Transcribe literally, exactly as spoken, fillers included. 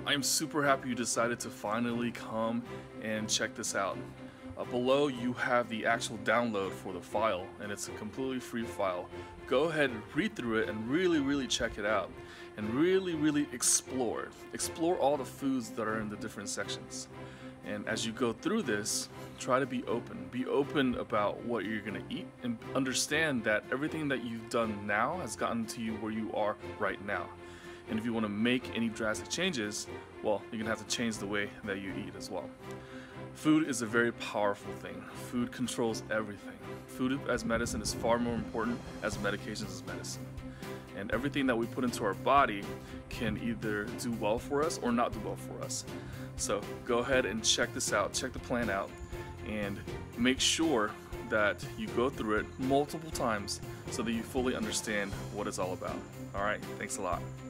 I'm super happy you decided to finally come and check this out. Uh, below you have the actual download for the file, and it's a completely free file. Go ahead and read through it and really really check it out and really really explore it. Explore all the foods that are in the different sections. And as you go through this, try to be open. Be open about what you're gonna eat and understand that everything that you've done now has gotten to you where you are right now. And if you want to make any drastic changes, well, you're gonna have to change the way that you eat as well. Food is a very powerful thing. Food controls everything. Food as medicine is far more important as medications as medicine. And everything that we put into our body can either do well for us or not do well for us. So go ahead and check this out, check the plan out, and make sure that you go through it multiple times so that you fully understand what it's all about. All right, thanks a lot.